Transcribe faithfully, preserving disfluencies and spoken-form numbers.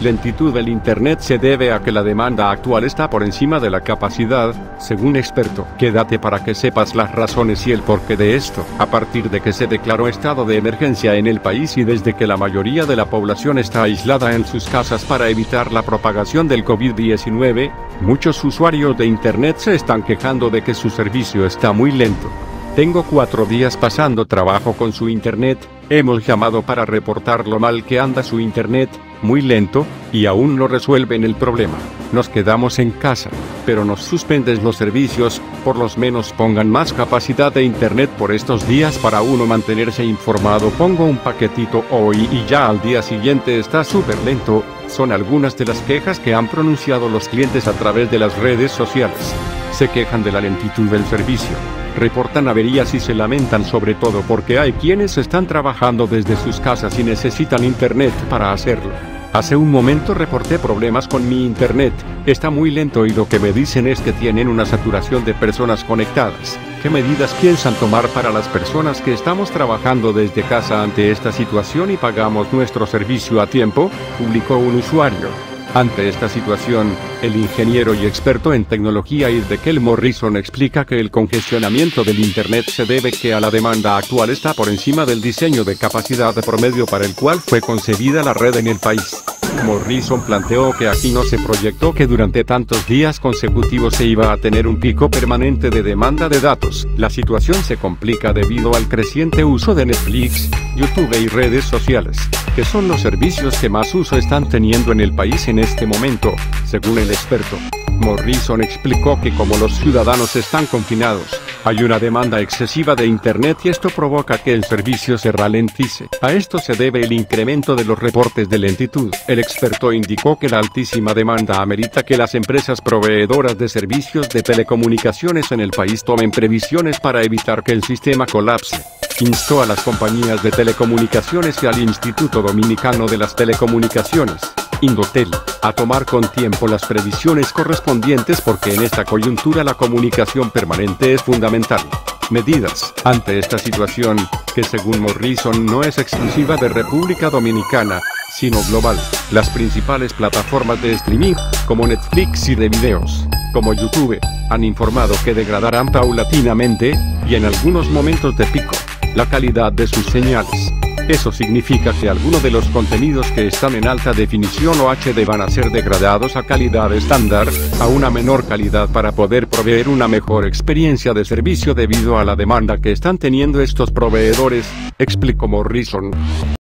lentitud del Internet se debe a que la demanda actual está por encima de la capacidad, según experto. Quédate para que sepas las razones y el porqué de esto. A partir de que se declaró estado de emergencia en el país y desde que la mayoría de la población está aislada en sus casas para evitar la propagación del COVID diecinueve, muchos usuarios de Internet se están quejando de que su servicio está muy lento. Tengo cuatro días pasando trabajo con su Internet, hemos llamado para reportar lo mal que anda su Internet, muy lento, y aún no resuelven el problema. Nos quedamos en casa, pero nos suspendes los servicios, por lo menos pongan más capacidad de Internet por estos días para uno mantenerse informado. Pongo un paquetito hoy y ya al día siguiente está súper lento, son algunas de las quejas que han pronunciado los clientes a través de las redes sociales. Se quejan de la lentitud del servicio, reportan averías y se lamentan sobre todo porque hay quienes están trabajando desde sus casas y necesitan Internet para hacerlo. Hace un momento reporté problemas con mi Internet, está muy lento y lo que me dicen es que tienen una saturación de personas conectadas. ¿Qué medidas piensan tomar para las personas que estamos trabajando desde casa ante esta situación y pagamos nuestro servicio a tiempo?, publicó un usuario. Ante esta situación, el ingeniero y experto en tecnología Ezequiel Morrison explica que el congestionamiento del Internet se debe que a la demanda actual está por encima del diseño de capacidad promedio para el cual fue concebida la red en el país. Morrison planteó que aquí no se proyectó que durante tantos días consecutivos se iba a tener un pico permanente de demanda de datos. La situación se complica debido al creciente uso de Netflix, YouTube y redes sociales, que son los servicios que más uso están teniendo en el país en este momento, según el experto. Morrison explicó que como los ciudadanos están confinados, hay una demanda excesiva de Internet y esto provoca que el servicio se ralentice. A esto se debe el incremento de los reportes de lentitud. El experto indicó que la altísima demanda amerita que las empresas proveedoras de servicios de telecomunicaciones en el país tomen previsiones para evitar que el sistema colapse. Instó a las compañías de telecomunicaciones y al Instituto Dominicano de las Telecomunicaciones, Indotel, a tomar con tiempo las previsiones correspondientes porque en esta coyuntura la comunicación permanente es fundamental. Medidas. Ante esta situación, que según Morrison no es exclusiva de República Dominicana, sino global, las principales plataformas de streaming, como Netflix y de videos, como YouTube, han informado que degradarán paulatinamente, y en algunos momentos de pico, la calidad de sus señales. Eso significa que algunos de los contenidos que están en alta definición o H D van a ser degradados a calidad estándar, a una menor calidad para poder proveer una mejor experiencia de servicio debido a la demanda que están teniendo estos proveedores, explicó Morrison.